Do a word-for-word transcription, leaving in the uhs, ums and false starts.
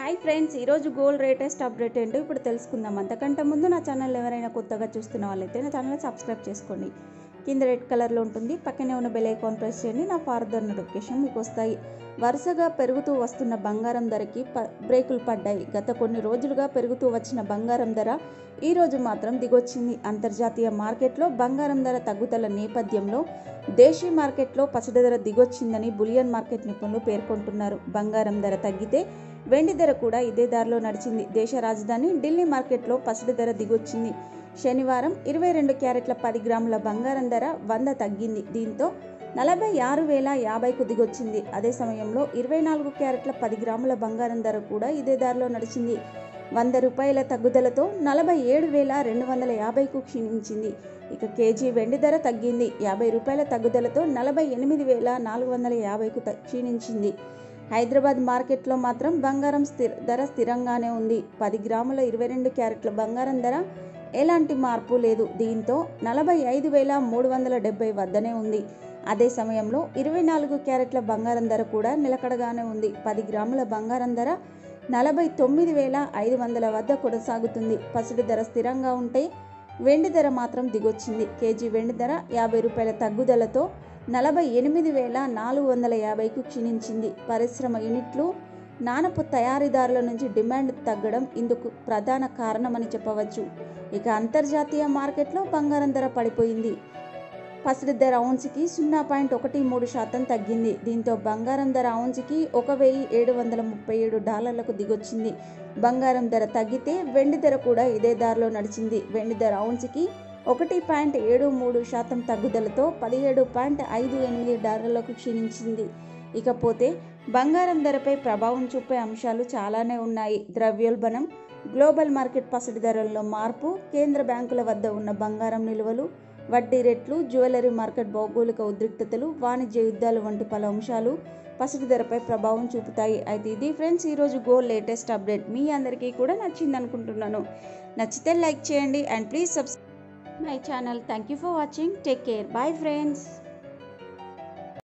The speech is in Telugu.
హాయ్ ఫ్రెండ్స్, ఈరోజు గోల్డ్ లేటెస్ట్ అప్డేట్ ఏంటో ఇప్పుడు తెలుసుకుందాం. అంతకంటే ముందు నా ఛానల్ ఎవరైనా కొత్తగా చూస్తున్న వాళ్ళైతే నా ఛానల్ సబ్స్క్రైబ్ చేసుకోండి. కింద రెడ్ కలర్లో ఉంటుంది, పక్కనే ఉన్న బెల్ ఐకాన్ ప్రెస్ చేయండి. నా ఫర్దర్ నోటిఫికేషన్ మీకు వస్తాయి. వరుసగా పెరుగుతూ వస్తున్న బంగారం ధరకి ప బ్రేకులు పడ్డాయి. గత కొన్ని రోజులుగా పెరుగుతూ వచ్చిన బంగారం ధర ఈ రోజు మాత్రం దిగొచ్చింది. అంతర్జాతీయ మార్కెట్లో బంగారం ధర తగ్గుదల నేపథ్యంలో దేశీ మార్కెట్లో పసిడి ధర దిగొచ్చిందని బులియన్ మార్కెట్ నిపుణులు పేర్కొంటున్నారు. బంగారం ధర తగ్గితే వెండి ధర కూడా ఇదే దారిలో నడిచింది. దేశ రాజధాని ఢిల్లీ మార్కెట్లో పసిడి ధర దిగొచ్చింది. శనివారం ఇరవై రెండు క్యారెట్ల పది గ్రాముల బంగారం ధర వంద తగ్గింది. దీంతో నలభై ఆరు వేల యాభైకు దిగొచ్చింది. అదే సమయంలో ఇరవై నాలుగు క్యారెట్ల పది గ్రాముల బంగారం ధర కూడా ఇదే దారిలో నడిచింది. వంద రూపాయల తగ్గుదలతో నలభై ఏడు వేల రెండు వందల యాభైకు క్షీణించింది. ఇక కేజీ వెండి ధర తగ్గింది. యాభై రూపాయల తగ్గుదలతో నలభై ఎనిమిది వేల నాలుగు వందల యాభైకు క్షీణించింది. హైదరాబాద్ మార్కెట్లో మాత్రం బంగారం స్థిర ధర స్థిరంగానే ఉంది. పది గ్రాముల ఇరవై రెండు క్యారెట్ల బంగారం ధర ఎలాంటి మార్పు లేదు. దీంతో నలభై ఐదు వేల మూడు వందల డెబ్బై వద్దనే ఉంది. అదే సమయంలో ఇరవై నాలుగు క్యారెట్ల బంగారం ధర కూడా నిలకడగానే ఉంది. పది గ్రాముల బంగారం ధర నలభై తొమ్మిది వేల ఐదు వందల వద్ద కొనసాగుతుంది. పసిడి ధర స్థిరంగా ఉంటే వెండి ధర మాత్రం దిగొచ్చింది. కేజీ వెండి ధర యాభై రూపాయల తగ్గుదలతో నలభై ఎనిమిది వేల నాలుగు వందల యాభైకు క్షీణించింది. పరిశ్రమ యూనిట్లు, నాణపు తయారీదారుల నుంచి డిమాండ్ తగ్గడం ఇందుకు ప్రధాన కారణమని చెప్పవచ్చు. ఇక అంతర్జాతీయ మార్కెట్లో బంగారం ధర పడిపోయింది. పసిడి ధర ఔన్స్కి సున్నా పాయింట్ ఒకటి మూడు శాతం తగ్గింది. దీంతో బంగారం ధర ఔన్స్కి ఒక వెయ్యి ఏడు వందల ముప్పై ఏడు డాలర్లకు దిగొచ్చింది. బంగారం ధర తగ్గితే వెండి ధర కూడా ఇదే దారిలో నడిచింది. వెండి ధర ఔన్స్కి ఒకటి పాయింట్ ఏడు మూడు శాతం తగ్గుదలతో పదిహేడు పాయింట్ ఐదు ఎనిమిది డాలర్లకు క్షీణించింది. ఇకపోతే బంగారం ధరపై ప్రభావం చూపే అంశాలు చాలానే ఉన్నాయి. ద్రవ్యోల్బణం, గ్లోబల్ మార్కెట్ పసిడి ధరల్లో మార్పు, కేంద్ర బ్యాంకుల వద్ద ఉన్న బంగారం నిల్వలు, వడ్డీ రేట్లు, జ్యువెలరీ మార్కెట్ భౌగోళిక ఉద్రిక్తతలు, వాణిజ్య యుద్ధాలు వంటి పలు అంశాలు పసిడి ధరపై ప్రభావం చూపుతాయి. అయితే ఇది ఫ్రెండ్స్ ఈరోజు గోల్డ్ లేటెస్ట్ అప్డేట్. మీ అందరికీ కూడా నచ్చింది అనుకుంటున్నాను. నచ్చితే లైక్ చేయండి and please subscribe my channel. Thank you for watching. Take care. Bye friends.